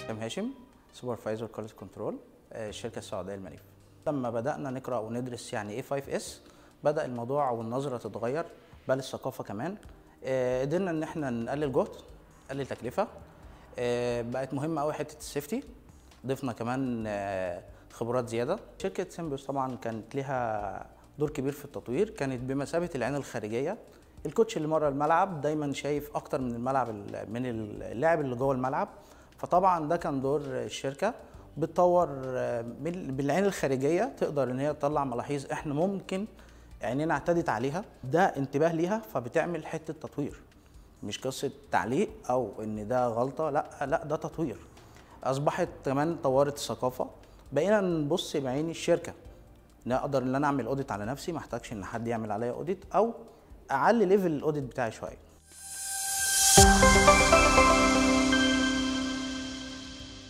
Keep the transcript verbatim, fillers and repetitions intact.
هشام هاشم، سوبرفايزر كواليتي كنترول، الشركه السعوديه للمنيف. لما بدانا نقرا وندرس يعني ايه فايف اس بدا الموضوع والنظره تتغير، بل الثقافه كمان. قدرنا ان احنا نقلل جهد، نقلل تكلفه، بقت مهمه قوي حته السيفتي. ضفنا كمان خبرات زياده. شركه سيمبيوس طبعا كانت لها دور كبير في التطوير، كانت بمثابه العين الخارجيه. الكوتش اللي مره الملعب دايما شايف اكتر من الملعب من اللاعب اللي جوه الملعب، فطبعا ده كان دور الشركه. بتطور بالعين الخارجيه، تقدر ان هي تطلع ملاحظ احنا ممكن عينينا اعتدت عليها، ده انتباه ليها، فبتعمل حته تطوير. مش قصه تعليق او ان ده غلطه، لا لا ده تطوير. اصبحت كمان طورت الثقافه، بقينا نبص بعين الشركه، نقدر ان انا اعمل اوديت على نفسي، ما احتاجش ان حد يعمل عليا اوديت، او اعلي ليفل الاوديت بتاعي شويه.